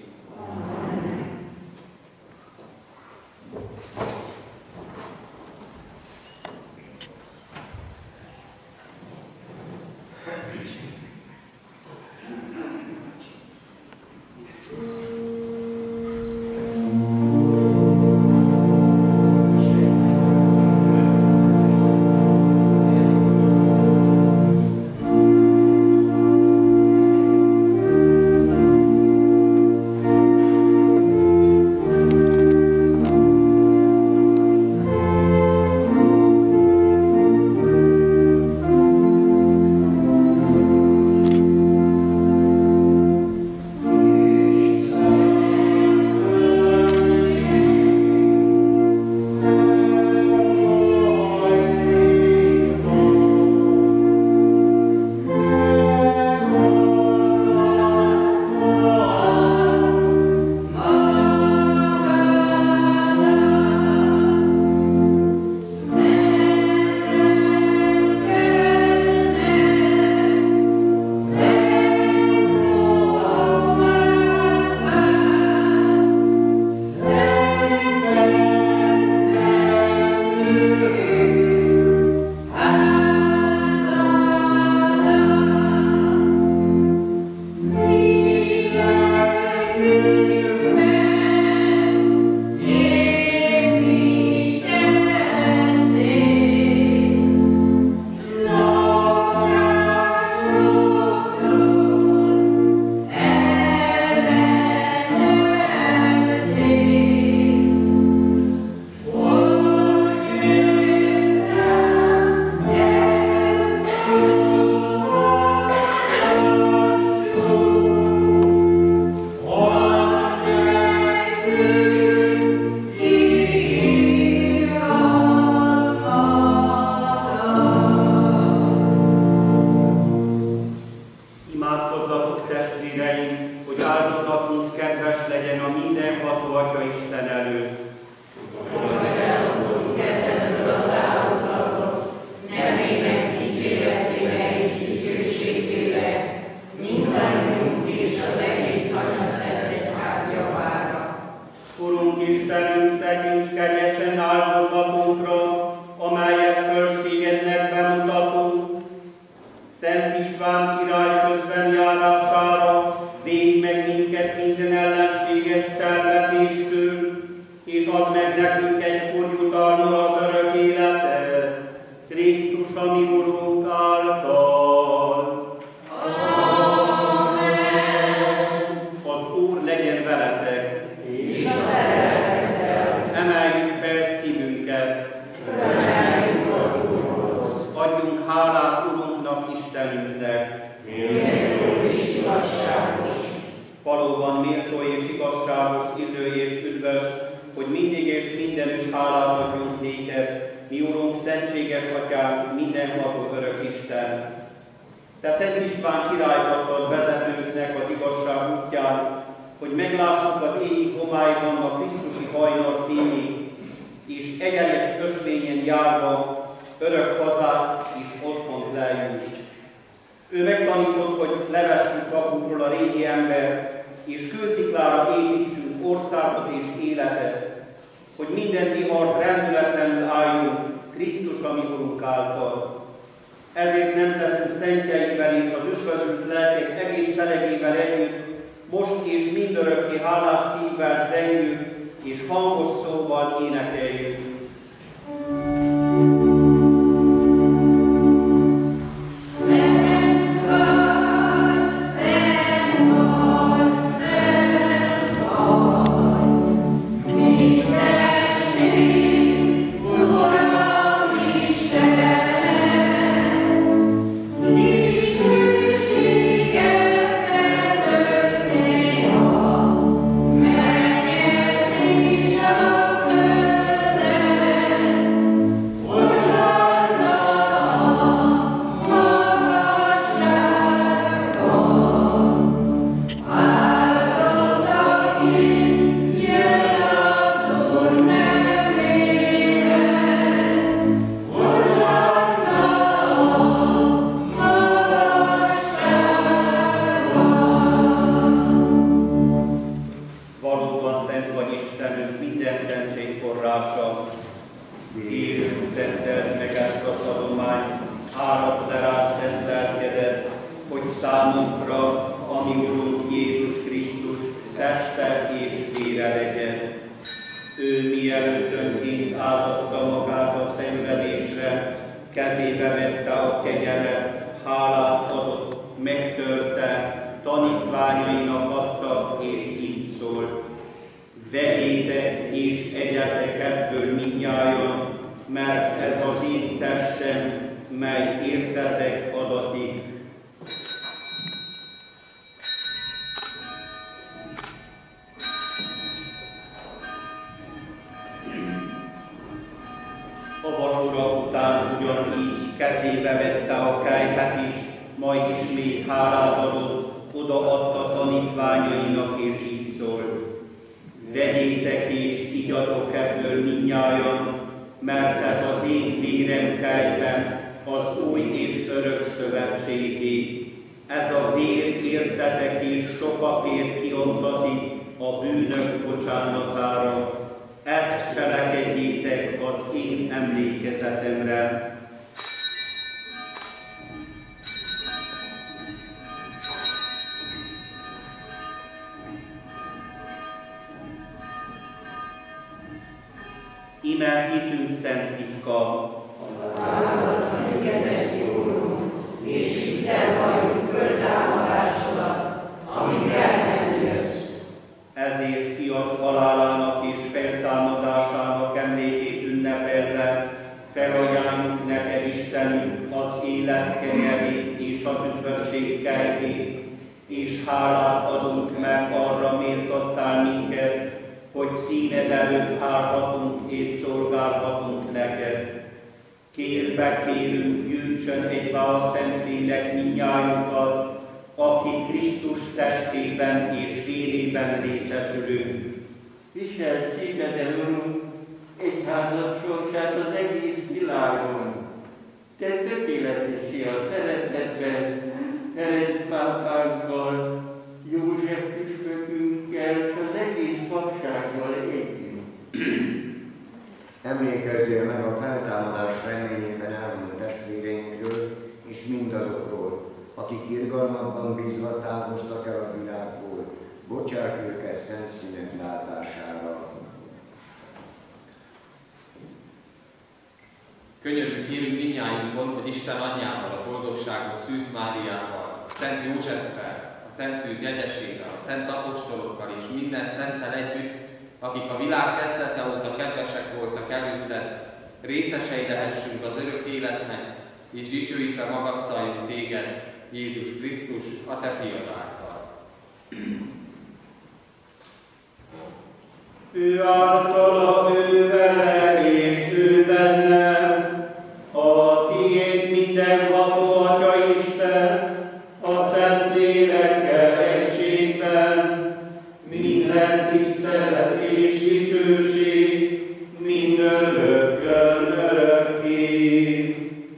számunkra, amelyet fölségednek bemutatunk. Szent István király közben járására védj meg minket minden ellenséges cselvetéstől, és add meg nekünk egykor jutalmul az örök életet, Krisztus, a mi Urunk által. Amen. Az Úr legyen veletek, És a szeretettel. Emeljük fel szívünket, Felemeljük az Úrhoz. adjunk hálát Urunknak, Istenünknek. Méltó és igazságos. Valóban méltó és igazságos, illő és üdvös, hogy mindig és mindenütt hálát adjunk néked, mi Urunk, szentséges Atyánk, mindenható örök Isten. Te Szent István királyt adtad vezetőknek az igazság útján, hogy meglássuk az éjjel homályban a Krisztusi hajnal fényét, és egyenes ösvényen járva örök hazát és otthont leljünk. Ő megtanított, hogy levessük magunkról a régi ember, és kősziklára építsünk országot és életet, hogy minden vihart rendületlenül álljon Krisztus, a mi Urunk által. Ezért nemzetünk szentjeivel és az üdvözült lelkek egész seregével együtt most és mindörökké hálás szívvel zengjük és hangos szóval énekeljük. Íme hitünk szent titka. És itten vagyunk föltámadásodat, amíg el nem jössz. Ezért fiat halálának és feltámadásának emlékét ünnepelve felajánljuk neked, Istenünk, az élet kenyerét és az üdvösség kejtét, és hálát adunk meg, arra méltattál minket, hogy színed előtt állhatunk és szolgálhatunk neked. Kérve kérünk, gyűjtsön egybe a Szentlélek mindnyájunkat, akik Krisztus testében és vérében részesülünk. Viselt szíveden, Urunk, egyházad sorsát az egész világon. Te tökéletessé a szeretetben, Ferenc pápánkkal, József püspökünkkel, és az egész papsággal együtt. Emlékezzél meg a feltámadás reményében elhunyt testvéreinkről, és mindazokról, akik irgalmatban bízva távoztak el a világból. Bocsáss őket szent színed látására. Könyörgünk kérünk mindnyájunkon, hogy Isten anyjával, a boldogságos Szűz Máriával, a Szent Józseffel, a Szent Szűz jegyesével, a Szent apostolokkal és minden szenttel együtt, akik a világ kezdete óta kedvesek voltak előtted, részesei lehessünk az örök életnek, és dicsőítve magasztaljuk téged, Jézus Krisztus, a te fiad által. Ő általa, ő vele és ő benne, a tiéd mindenható Atya Isten, a Szent Lélekkel egységben, minden tisztelet és dicsőség, mindörökkön örökké.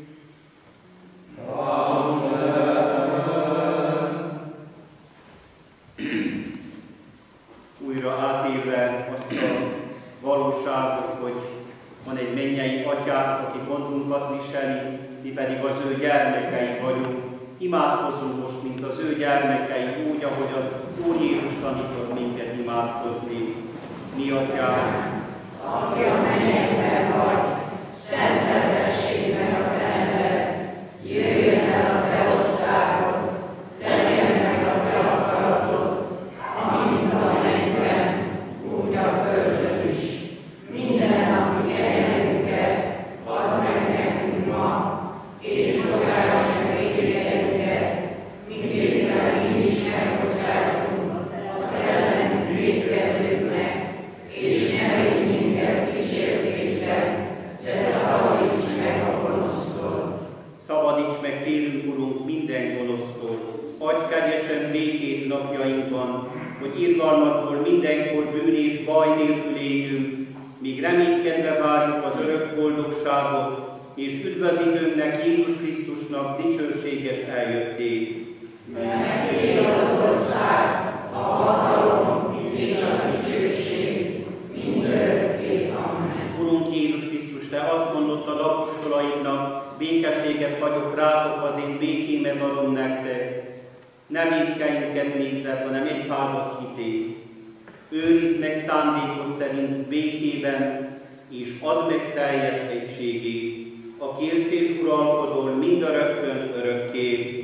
Újra átélve azt a valóságot, hogy van egy mennyei atyánk, aki gondunkat viseli, mi pedig az ő gyermekei vagyunk. Imádkozzunk most, mint az ő gyermekei, úgy, ahogy az Úr Jézus tanított minket imádkozni. Mi atyánk, aki a mennyekben vagy, szenteltessék meg a te neved, jöjjön el a te országod, legyen meg a te akaratod, amint a mennyben, úgy a földön is. Minden napi kenyerünket add meg nekünk ma, és bocsáss meg vétkeinket, miképpen mi is megbocsátunk az ellenünk vétkezőknek, és ne vigy minket kísértésbe, de szabadíts meg a gonosztól. Szabadíts meg, kérünk, Urunk, minden gonosztól. Adj kegyesen békét napjainkban, hogy irgalmatból mindenkor bűn és baj nélkül éljünk, míg reménykedve várjuk az örök boldogságot, és üdvözítőnknek, Jézus Krisztusnak dicsőséges eljöttét. Mert tiéd az ország, a hatalom és a dicsőség, mindörökké. Amen. Urunk Jézus Krisztus, te azt mondottad apostolaidnak, békességet hagyok rátok, az én békémet adom nektek. Ne vétkeinket nézzed, hanem egyházat hitét. Őrizd meg szándékod szerint békében, és add meg teljes egységét, aki élsz és uralkodol mindörökkön örökké.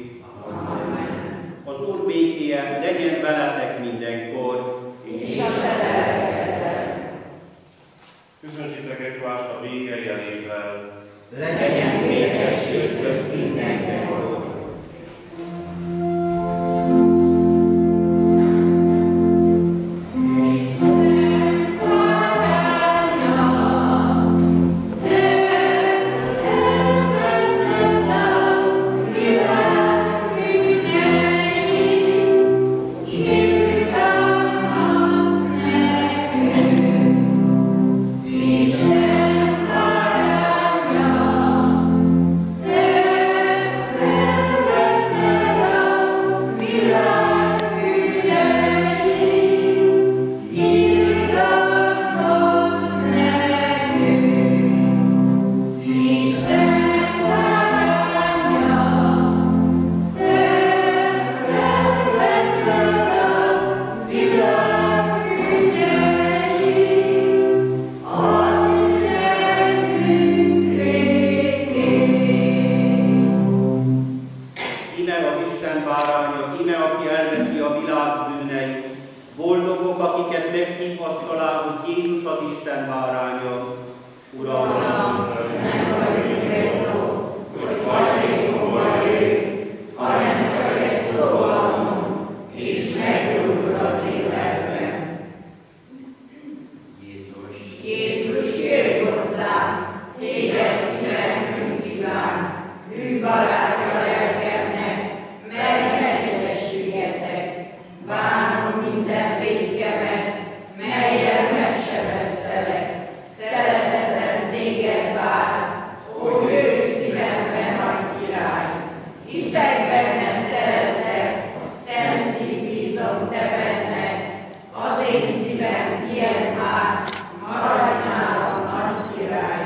Amen. Az Úr békéje legyen veletek mindenkor. És a te lelkeddel. Köszöntsétek egymást a béke jelével. Legyen békesség közt mindenkor. Az én szívem ilyen már, maradj nálam, nagy király.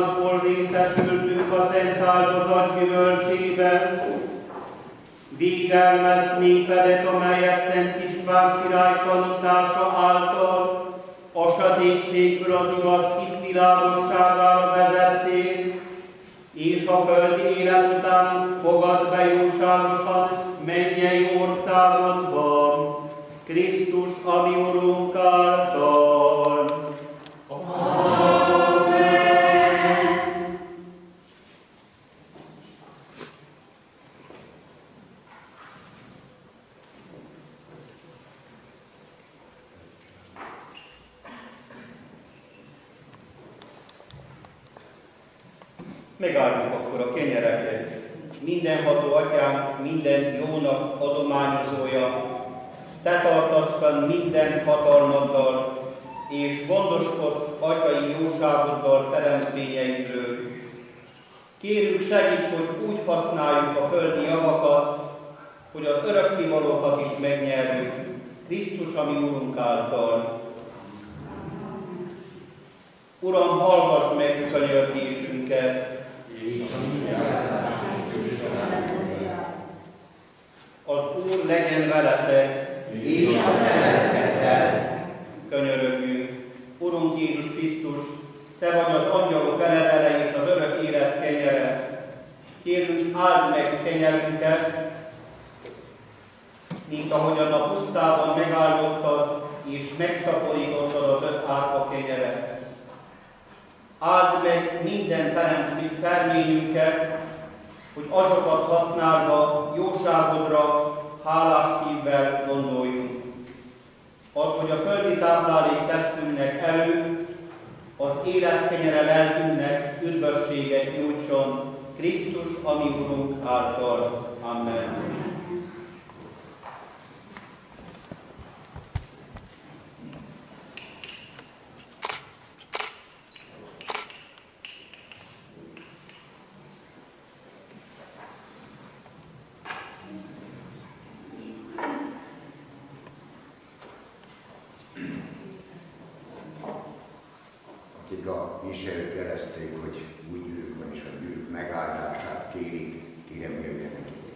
áldozatból részesültünk a szent áldozat gyümölcsében. Védelmezd népedet, amelyet Szent István király tanítása által a sötétségből az igaz hit világosságára vezettél, és a földi élet után fogad be jóságosan mennyei országodban, Krisztus, a mi Urunk által. Megáldjuk akkor a kenyereket. Mindenható Atyánk, minden jónak adományozója, Te tartasz fenn minden hatalmaddal, és gondoskodsz atyai jóságoddal teremtményeidről. Kérünk, segíts, hogy úgy használjuk a földi javakat, hogy az örökkévalókat is megnyerjük, Krisztus, a mi Urunk által. Uram, hallgass meg könyörgésünket, az Úr legyen veletek, és a lelkeddel. Könyörögjünk. Urunk Jézus Krisztus, Te vagy az angyalok elevele és az örök élet kenyere. Kérünk, áld meg kenyerünket, mint ahogyan a pusztában megáldottad és megszaporítottad az öt árpa kenyeret. Áld meg minden terményünket, hogy azokat használva jóságodra, hálás szívvel gondoljunk. Add, hogy a földi táplálék testünknek erő, az élet kenyere lelkünknek üdvösséget nyújtson, Krisztus, a mi Urunk által. Amen. Akik a miseret jelezték, hogy úgy gyűrűk van, és a gyűrűk megáldását kérik, kérem jöjjenek ide.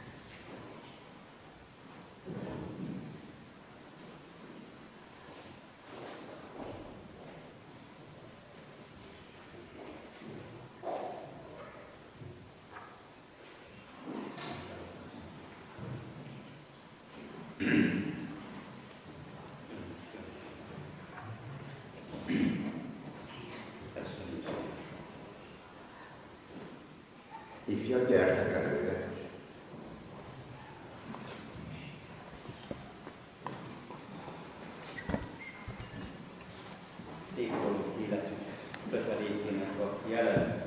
Ifjak, gyertek előre! Szép volt életünk kötelékének a jelen.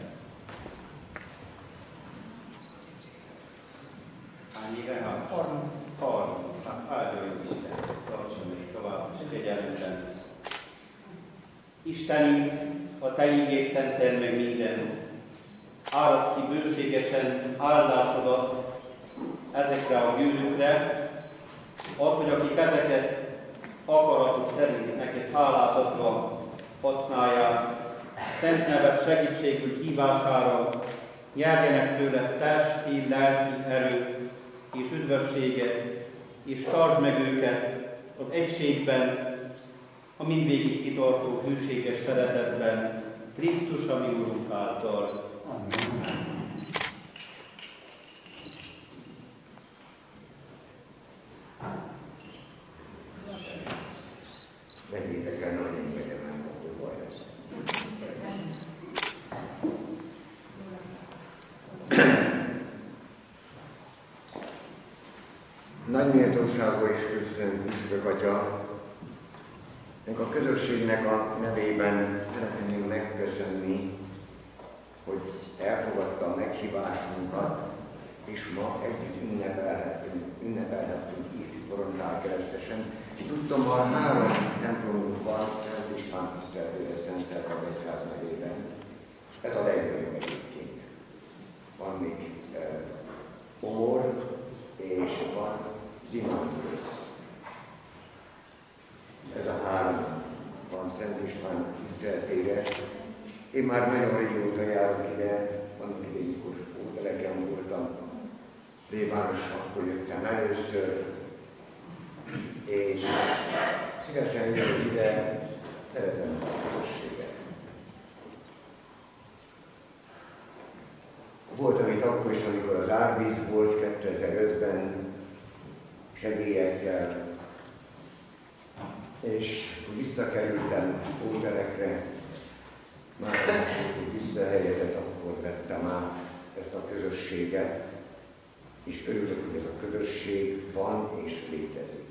Hány éve? Hát, harminc. harminc. Hát, áldjon Isten, tartson még tovább, kegyelmesen. Istenünk, a Te ígéd szenteld meg minden. Áraszd ki bőségesen áldásodat ezekre a gyűrűkre, add, hogy akik ezeket akaratuk szerint neked hálát adva használják, szent nevet segítségül hívására, nyerjenek tőle testi, lelki erőt és üdvösséget, és tartsd meg őket az egységben, a mindvégig kitartó hűséges szeretetben, Krisztus, a mi Urunk által. Amen. Vegyétek el nagy engedem, hogy baj lesz. Nagy méltóságú és köszönjük Püspök Atya, ennek a közösségnek a nevében szeretném megköszönni, hogy elfogadta a meghívásunkat, és ma együtt ünnepelhettünk, ünnepelhettünk itt Korontál-keresztesen. Tudtommal három templomunk van, Szent István tiszteletére szentelt az egyház nevében. Ez a legnagyobb egyébként. Van még eh, Omor, és van Zimantusz. Ez a három van Szent István tiszteletére, Én már nagyon régóta járok ide, annak idején, mikor ótelegem voltam, plébános, akkor jöttem először, és szívesen jövök ide, szeretem a közösséget. Voltam itt akkor is, amikor az árvíz volt kétezer-ötben, segélyekkel, és visszakerültem Ótelekre, már hogy visszahelyezett, akkor vettem át ezt a közösséget, és örülök, hogy ez a közösség van és létezik.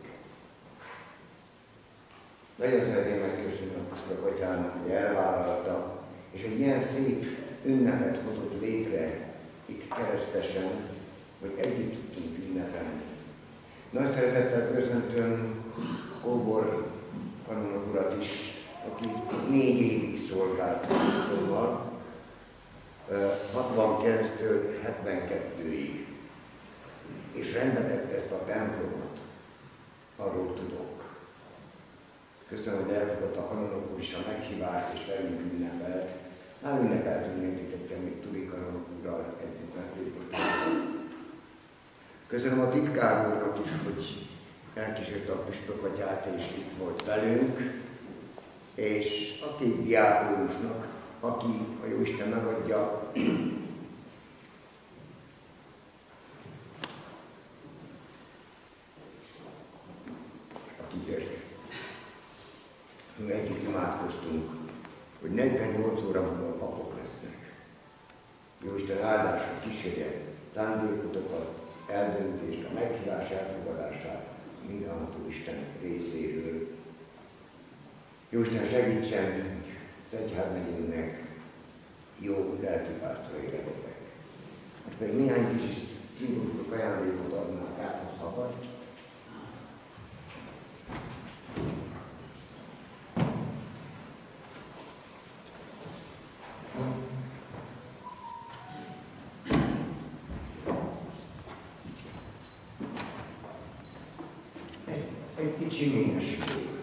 Nagyon szeretném megköszönni a Puskak atyának, hogy elvállalta, és egy ilyen szép ünnepet hozott létre itt Keresztesen, hogy együtt tudtunk ünnepelni. Nagy szeretettel köszöntöm Kóbor kanonok urat is, aki négy évig szolgált Kóborral, hatvankilenctől hetvenkettőig, és rendbe tette ezt a templomot, arról tudok. Köszönöm, hogy elfogadta a kanonok úr is a meghívást, és velünk ünnepelt. Már ünnepeltünk még egyszer, még Turi kanonok úrral együtt megtépostolni. Köszönöm a titkár úrnak is, hogy elkísérte a Püspök atyát, és itt volt velünk, és a két diákónusnak, aki, a Jóisten megadja, aki jött. Mi együtt imádkoztunk, hogy negyvennyolc óra múlva papok lesznek. Jóisten áldása kísérje szándékotokat, eldöntést, a meghívás elfogadását mindenható Isten részéről. Jóisten segítsen, hogy az egyházmegyének jó lelkipásztorai legyetek. Most még néhány kicsi szimbolikus ajándékot adnák át, ha szabad. Egy kicsi mélyesség.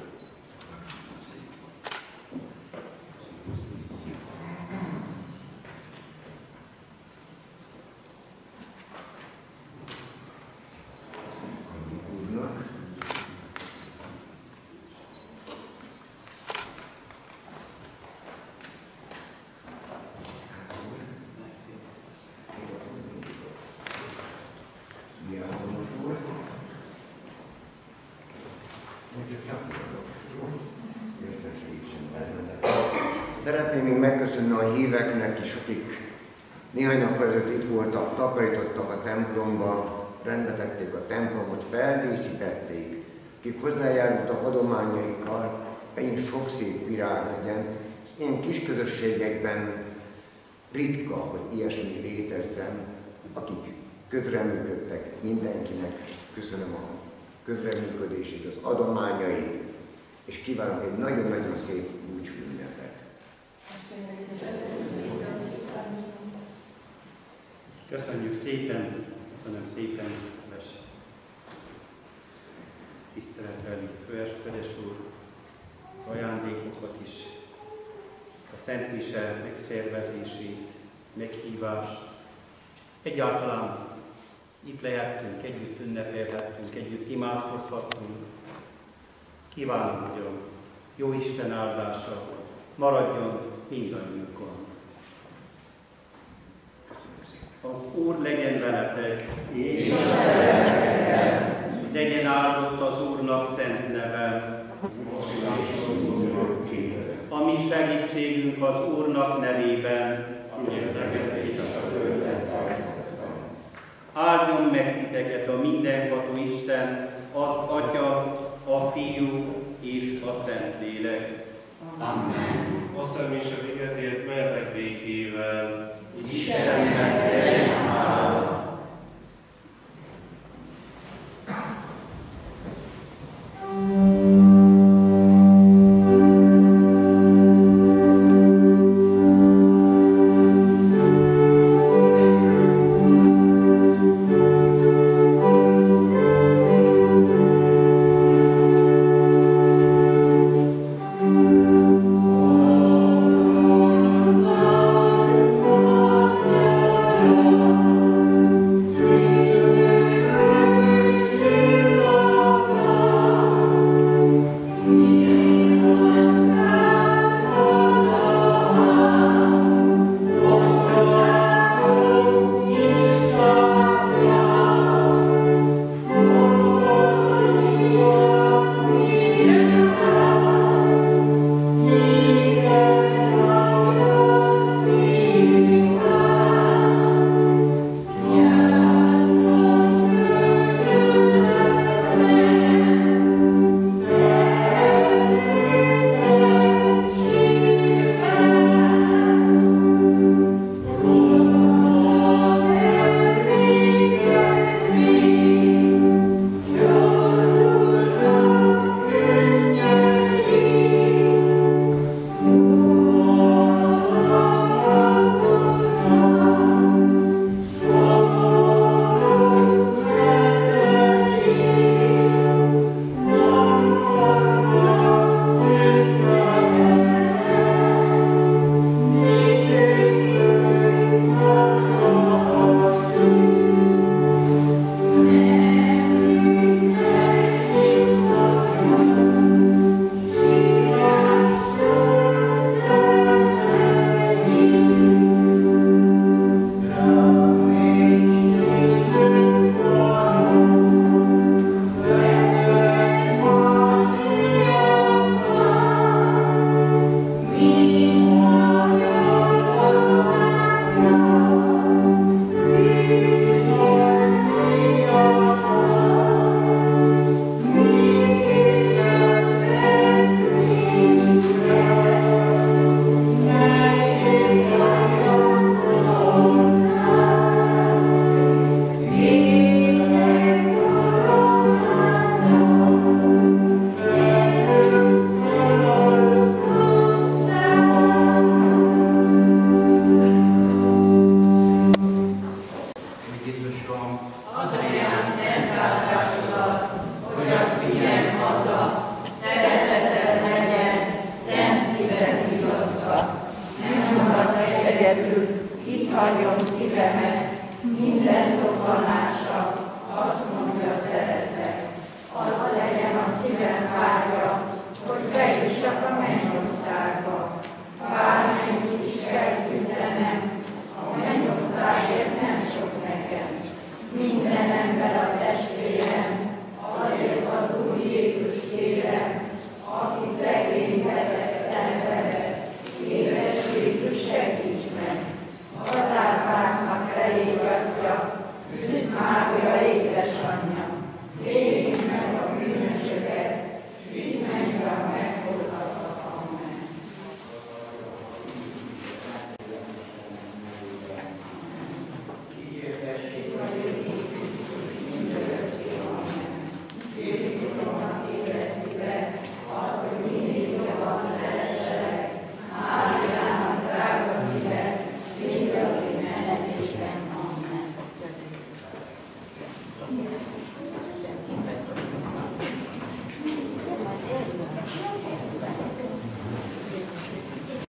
Szeretném még megköszönni a híveknek is, akik néhány nap előtt itt voltak, takarítottak a templomba, rendbetették a templomot, feldíszítették, akik hozzájárultak adományaikkal, ennyi sok szép virág legyen. Ilyen kis közösségekben ritka, hogy ilyesmi létezzen, akik közreműködtek mindenkinek. Köszönöm a közreműködését, az adományait, és kívánok egy nagyon-nagyon szép búcsúünnepet. Köszönjük szépen, köszönöm szépen, kedves tiszteletbeli főespedes úr, az ajándékokat is, a Szent Mise megszervezését, meghívást. Egyáltalán itt lehettünk, együtt ünnepelhettünk, együtt imádkozhattunk. Kívánom, hogy a jó Isten áldása maradjon mindannyiunkon. Az Úr legyen veletek, és legyen áldott az Úrnak szent neve. A mi segítségünk az Úrnak nevében. Áldjon meg titeket a mindenható Isten, az Atya, a Fiú és a Szentlélek. Amen. Azt hiszem, és a végetért mehetek békével. Istennek legyen hála. Oh egyedül, itt hagyom szívemet, minden dobbanása, azt mondja szeretek. Az legyen a szívem vágya, hogy bejussak a mennyországba.